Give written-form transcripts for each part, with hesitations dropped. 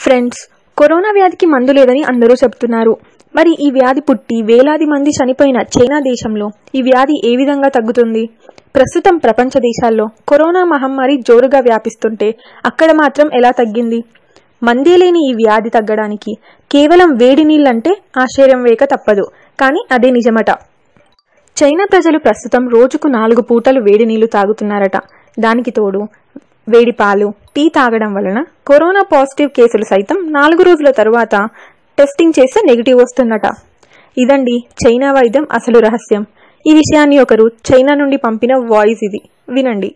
Friends, corona వ్యాధికి మందు లేదని అందరూ చెప్తున్నారు. మరి ఈ వ్యాధి పుట్టి వేలాది మంది చనిపోయిన చైనా దేశంలో ఈ వ్యాధి ఏ విధంగా తగ్గుతుంది? ప్రస్తుతం ప్రపంచ దేశాల్లో కరోనా మహమ్మారి జోరుగా వ్యాపిస్తుంటే అక్కడ మాత్రం ఎలా తగ్గింది? మందే లేని ఈ వ్యాధి తగ్గడానికి కేవలం వేడి నీళ్ళంటే ఆశ్చర్యం వేయక తప్పదు. కానీ అదే నిజమట. చైనా ప్రజలు ప్రస్తుతం రోజుకు 4 పూటలు వేడి నీళ్లు తాగుతున్నారట. దానికి తోడు వేడి పాలు, టీ తాగడం వలన కరోనా పాజిటివ్ కేసులు సైతం 4 రోజుల తరువాత టెస్టింగ్ చేస్తే నెగిటివ్ వస్తుందట. ఇదండి చైనా వైద్యం అసలు రహస్యం. ఈ విషయాన్ని ఒకరు చైనా నుండి పంపిన వాయిస్ ఇది, వినండి.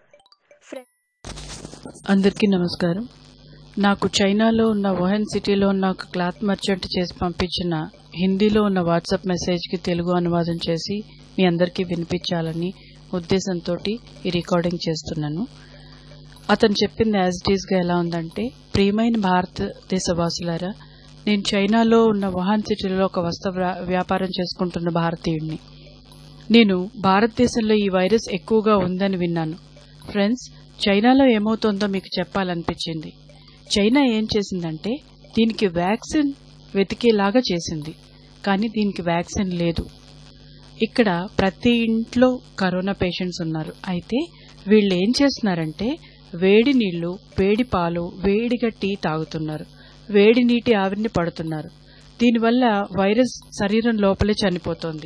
అందరికీ నమస్కారం. నాకు చైనాలో ఉన్న వుహాన్ సిటీలో ఉన్న ఒక క్లాత్ మర్చెంట్ చేసి పంపించిన హిందీలో ఉన్న వాట్సాప్ మెసేజ్కి తెలుగు అనువాదం చేసి మీ అందరికీ వినిపించాలని ఉద్దేశంతో ఈ రికార్డింగ్ చేస్తున్నాను. అతను చెప్పింది యాజ్ ఇట్ ఈస్గా ఎలా ఉందంటే, ప్రియమైన భారతదేశవాసులారా, నేను చైనాలో ఉన్న వుహాన్ సిటీలో ఒక వస్త్ర వ్యాపారం చేసుకుంటున్న భారతీయుడిని. నేను భారతదేశంలో ఈ వైరస్ ఎక్కువగా ఉందని విన్నాను. ఫ్రెండ్స్, చైనాలో ఏమవుతోందో మీకు చెప్పాలనిపించింది. చైనా ఏం చేసిందంటే దీనికి వ్యాక్సిన్ వెతికేలాగా చేసింది, కానీ దీనికి వ్యాక్సిన్ లేదు. ఇక్కడ ప్రతి ఇంట్లో కరోనా పేషెంట్స్ ఉన్నారు. అయితే వీళ్ళు ఏం చేస్తున్నారంటే వేడి నీళ్లు, వేడి పాలు, వేడిగా టీ తాగుతున్నారు, వేడి నీటి ఆవిరిని పడుతున్నారు. దీనివల్ల వైరస్ శరీరం లోపలే చనిపోతోంది.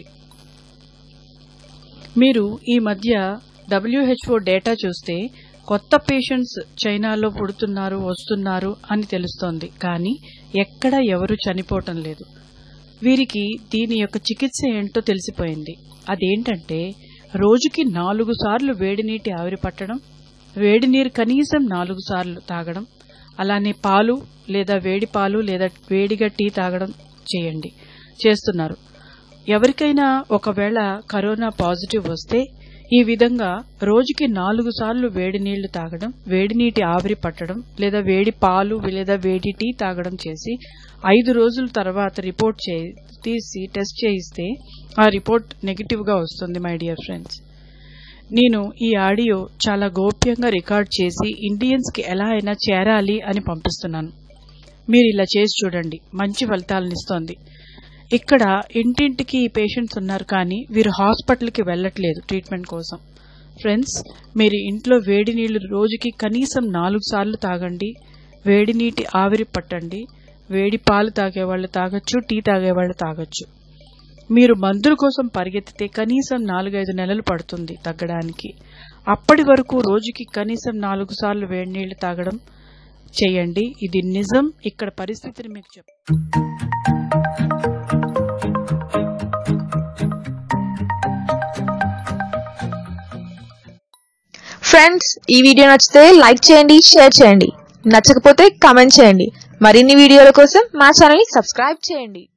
మీరు ఈ మధ్య WHO డేటా చూస్తే కొత్త పేషెంట్స్ చైనాలో పుడుతున్నారు, వస్తున్నారు అని తెలుస్తోంది. కానీ ఎక్కడ ఎవరు చనిపోవటం లేదు. వీరికి దీని యొక్క చికిత్స ఏంటో తెలిసిపోయింది. అదేంటంటే రోజుకి 4 సార్లు వేడి నీటి ఆవిరి పట్టడం, వేడి నీరు కనీసం 4 సార్లు తాగడం, అలానే పాలు లేదా వేడి పాలు లేదా వేడిగా టీ తాగడం చేస్తున్నారు. ఎవరికైనా ఒకవేళ కరోనా పాజిటివ్ వస్తే ఈ విధంగా రోజుకి 4 సార్లు వేడి నీళ్లు తాగడం, వేడి నీటి ఆవిరి పట్టడం లేదా వేడి పాలు లేదా వేడి టీ తాగడం చేసి 5 రోజుల తర్వాత రిపోర్ట్ తీసి టెస్ట్ చేయిస్తే ఆ రిపోర్ట్ నెగిటివ్ గా వస్తుంది. మై డియర్ ఫ్రెండ్స్, నేను ఈ ఆడియో చాలా గోప్యంగా రికార్డ్ చేసి ఇండియన్స్ కి ఎలా అయినా చేరాలి అని పంపిస్తున్నాను. మీరు ఇలా చేసి చూడండి, మంచి ఫలితాలనిస్తోంది. ఇక్కడ ఇంటింటికి ఈ పేషెంట్స్ ఉన్నారు, కానీ వీరు హాస్పిటల్కి వెళ్లట్లేదు ట్రీట్మెంట్ కోసం. ఫ్రెండ్స్, మీరు ఇంట్లో వేడి నీళ్లు రోజుకి కనీసం 4 సార్లు తాగండి, వేడి నీటి ఆవిరి పట్టండి, వేడి పాలు తాగేవాళ్ళు తాగొచ్చు, టీ తాగేవాళ్ళు తాగొచ్చు. మీరు మందుల కోసం పరిగెత్తితే కనీసం 4-5 నెలలు పడుతుంది తగ్గడానికి. అప్పటి వరకు రోజుకి కనీసం 4 సార్లు వేడి నీళ్లు తాగడం చేయండి. ఇది నిజం. ఇక్కడ పరిస్థితిని మీకు ఫ్రెండ్స్, ఈ వీడియో నచ్చితే లైక్ చేయండి, షేర్ చేయండి. నచ్చకపోతే కామెంట్ చేయండి. మరిన్ని వీడియోల కోసం మా ఛానల్ ని సబ్స్క్రైబ్ చేయండి.